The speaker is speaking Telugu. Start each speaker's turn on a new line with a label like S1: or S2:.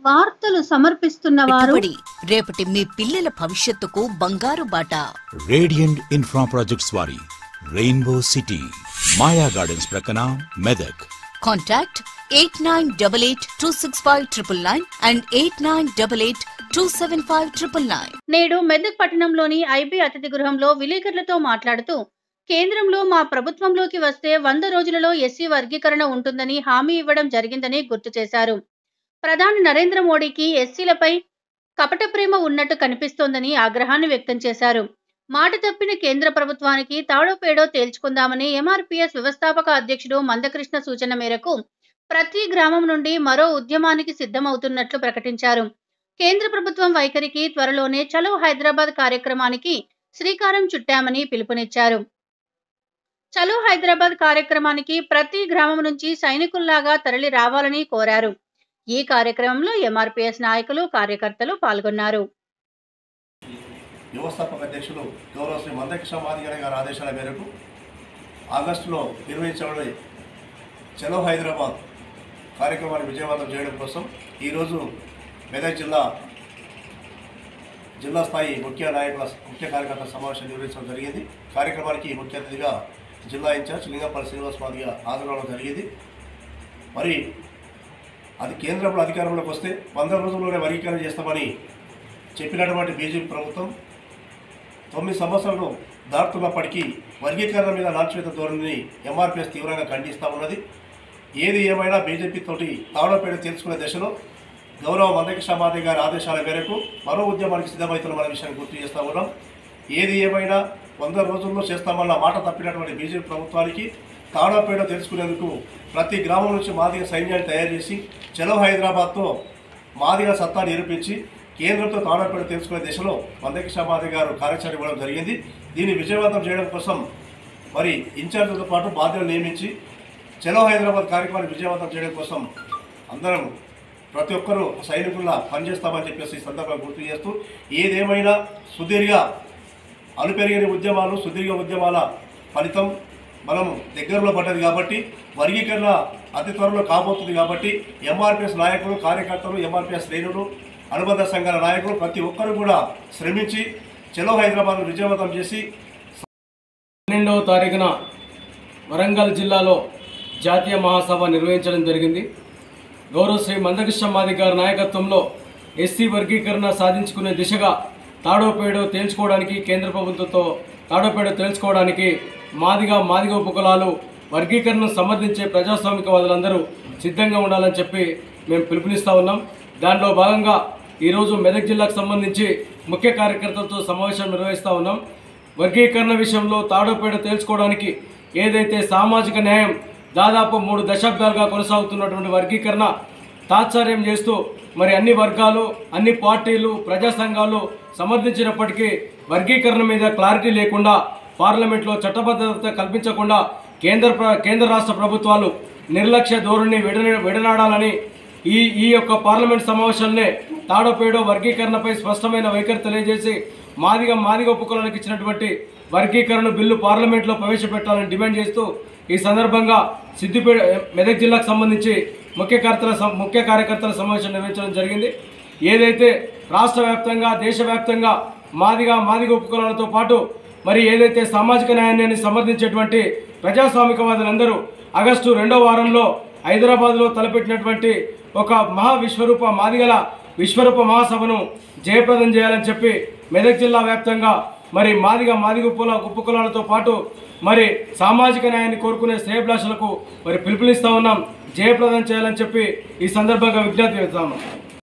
S1: వార్తలు సమర్పిస్తున్నవారు
S2: రేపటి మీ పిల్లల భవిష్యత్తుకు బంగారు బాట.
S3: రేడియంట్ ఇన్ఫ్రా ప్రాజెక్ట్స్ వారి రెయిన్బో సిటీ మాయా గార్డెన్స్ ప్రక్కన మెదక్.
S2: Contact 8988265999 and 8988275999.
S1: నేడు మెదక్ పట్టణంలోని ఐబీ అతిథి గృహంలో విలేకరులతో మాట్లాడుతూ కేంద్రంలో మా ప్రభుత్వంలోకి వస్తే 100 రోజులలో ఎస్సీ వర్గీకరణ ఉంటుందని హామీ ఇవ్వడం జరిగిందని గుర్తు చేశారు. ప్రధాని నరేంద్ర మోడీకి ఎస్సీలపై కపట ప్రేమ ఉన్నట్టు కనిపిస్తోందని ఆగ్రహాన్ని వ్యక్తం చేశారు. మాట తప్పిన కేంద్ర ప్రభుత్వానికి తాడో పేడో తేల్చుకుందామని ఎంఆర్పీఎస్ వ్యవస్థాపక అధ్యక్షుడు మందకృష్ణ సూచన మేరకు ప్రతి గ్రామం నుండి మరో ఉద్యమానికి సిద్ధమవుతున్నట్లు ప్రకటించారు. కేంద్ర ప్రభుత్వం వైఖరికి త్వరలోనే చలో హైదరాబాద్ కార్యక్రమానికి శ్రీకారం చుట్టామని పిలుపునిచ్చారు. చలో హైదరాబాద్ కార్యక్రమానికి ప్రతి గ్రామం నుంచి సైనికుల్లాగా తరలి రావాలని కోరారు. ఈ కార్యక్రమంలో ఎంఆర్పీఎస్ నాయకులు, కార్యకర్తలు పాల్గొన్నారు.
S4: వ్యవస్థాపక అధ్యక్షులు గౌరవ శ్రీ మందకృష్ణ మాదిగ గారి ఆదేశాల మేరకు ఆగస్టులో నిర్వహించబడే చలో హైదరాబాద్ కార్యక్రమాన్ని విజయవంతం చేయడం కోసం ఈరోజు మెదక్ జిల్లా స్థాయి ముఖ్య కార్యకర్తల సమావేశం నిర్వహించడం జరిగింది. కార్యక్రమానికి ముఖ్య అతిథిగా జిల్లా ఇన్ఛార్జ్ లింగంపల్లి శ్రీనివాస్ మాదిగ హాజరవడం జరిగింది. మరి అది కేంద్రంలో అధికారంలోకి వస్తే 100 రోజుల్లోనే వర్గీకరణ చేస్తామని చెప్పినటువంటి బీజేపీ ప్రభుత్వం 9 సంవత్సరాలు దాటుతున్నప్పటికీ వర్గీకరణ మీద నాట్యత ధోరణిని ఎంఆర్పీఎస్ తీవ్రంగా ఖండిస్తూ ఉన్నది. ఏది ఏమైనా బీజేపీ తోటి తాడోపేడ తీర్చుకునే దశలో గౌరవ మందకృష్ణ మాదిగ గారి ఆదేశాల మేరకు మరో ఉద్యమానికి సిద్ధమవుతున్న మన విషయాన్ని గుర్తు చేస్తూ ఉన్నాం. ఏది ఏమైనా 100 రోజుల్లో చేస్తామన్న మాట తప్పినటువంటి బీజేపీ ప్రభుత్వానికి తాడోపేడ తెలుసుకునేందుకు ప్రతి గ్రామం నుంచి మాదిగ సైన్యాన్ని తయారు చేసి చలో హైదరాబాద్తో మాదిగ సత్తా నిరూపించి కేంద్రంతో తాడోపేడ తెలుసుకునే దిశలో మందకృష్ణ మాదిగ గారు కార్యాచరణ ఇవ్వడం జరిగింది. దీన్ని విజయవంతం చేయడం కోసం మరి ఇన్ఛార్జ్లతో పాటు బాధ్యతలు నియమించి చలో హైదరాబాద్ కార్యక్రమాన్ని విజయవంతం చేయడం కోసం అందరం ప్రతి ఒక్కరూ సైనికుల్లా పనిచేస్తామని చెప్పేసి ఈ సందర్భంగా గుర్తు చేస్తూ ఏదేమైనా సుదీర్ఘ అలుపెరిగిన ఉద్యమాలు, సుదీర్ఘ ఉద్యమాల ఫలితం మనం దగ్గరలో పడ్డది కాబట్టి వర్గీకరణ అతి త్వరలో కాబోతుంది కాబట్టి ఎంఆర్పీఎస్ నాయకులు, కార్యకర్తలు, ఎంఆర్పీఎస్ శ్రేణులు, అనుబంధ సంఘాల నాయకులు ప్రతి ఒక్కరు కూడా శ్రమించి చలో హైదరాబాద్ను విజయవంతం చేసి
S5: 12వ తారీఖున వరంగల్ జిల్లాలో జాతీయ మహాసభ నిర్వహించడం జరిగింది. గౌరవ శ్రీ మందకృష్ణ మాదిగ గారి నాయకత్వంలో ఎస్సీ వర్గీకరణ సాధించుకునే దిశగా తాడోపేడో తేల్చుకోవడానికి కేంద్ర ప్రభుత్వంతో తాడోపేడో తేల్చుకోవడానికి మాదిగ ఉపకులాలు వర్గీకరణను సమర్థించే ప్రజాస్వామికవాదులందరూ సిద్ధంగా ఉండాలని చెప్పి మేము పిలుపునిస్తూ ఉన్నాం. దానిలో భాగంగా ఈరోజు మెదక్ జిల్లాకు సంబంధించి ముఖ్య కార్యకర్తలతో సమావేశం నిర్వహిస్తూ ఉన్నాం. వర్గీకరణ విషయంలో తాడోపేడో తేల్చుకోవడానికి ఏదైతే సామాజిక న్యాయం దాదాపు 3 దశాబ్దాలుగా కొనసాగుతున్నటువంటి వర్గీకరణ తాత్సార్యం చేస్తూ మరి అన్ని వర్గాలు, అన్ని పార్టీలు, ప్రజా సంఘాలు సమర్థించినప్పటికీ వర్గీకరణ మీద క్లారిటీ లేకుండా పార్లమెంట్లో చట్టబద్ధత కల్పించకుండా కేంద్ర రాష్ట్ర ప్రభుత్వాలు నిర్లక్ష్య ధోరణి విడనాడాలని ఈ యొక్క పార్లమెంట్ సమావేశాలనే తాడోపేడో వర్గీకరణపై స్పష్టమైన వైఖరి తెలియజేసి మాదిగ ఉపకులానికి ఇచ్చినటువంటి వర్గీకరణ బిల్లు పార్లమెంట్లో ప్రవేశపెట్టాలని డిమాండ్ చేస్తూ ఈ సందర్భంగా సిద్దిపేట మెదక్ జిల్లాకు సంబంధించి ముఖ్య కార్యకర్తల సమావేశం నిర్వహించడం జరిగింది. ఏదైతే రాష్ట్ర వ్యాప్తంగా, దేశవ్యాప్తంగా మాదిగ ఉపకులాలతో పాటు మరి ఏదైతే సామాజిక న్యాయాన్ని సమర్థించేటువంటి ప్రజాస్వామికవాదులందరూ ఆగస్టు 2వ వారంలో హైదరాబాద్లో తలపెట్టినటువంటి ఒక మాదిగల విశ్వరూప మహాసభను జయప్రదం చేయాలని చెప్పి మెదక్ జిల్లా వ్యాప్తంగా మరి మాదిగ ఉపకులాలతో పాటు మరి సామాజిక న్యాయాన్ని కోరుకునే శ్రేయభిలాషులకు మరి పిలుపునిస్తూ ఉన్నాం. జయప్రదం చేయాలని చెప్పి ఈ సందర్భంగా విజ్ఞప్తి చేస్తా ఉన్నాం.